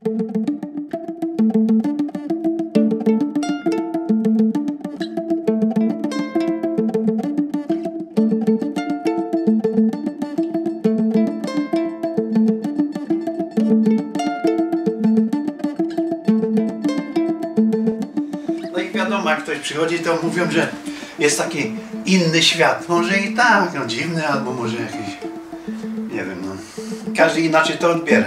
Wiadomo, jak ktoś przychodzi, to mówią, że jest taki inny świat. Może i tak, no dziwny, albo może jakiś, nie wiem, no. Każdy inaczej to odbiera.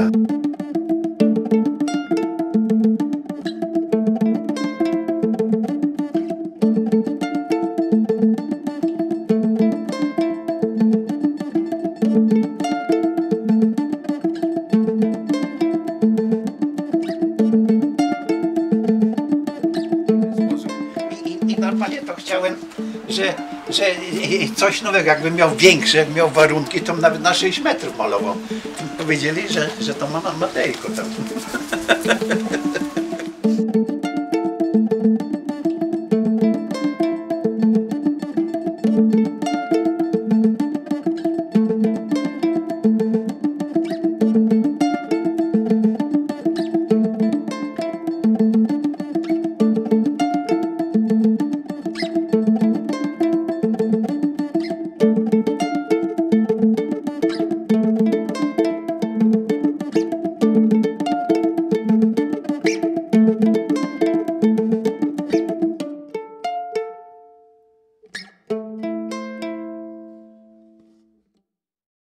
Normalnie to chciałem, że coś nowego, jakbym miał większe, jak miał warunki, to nawet na 6 metrów malował. Powiedzieli, że to ma Matejko tam.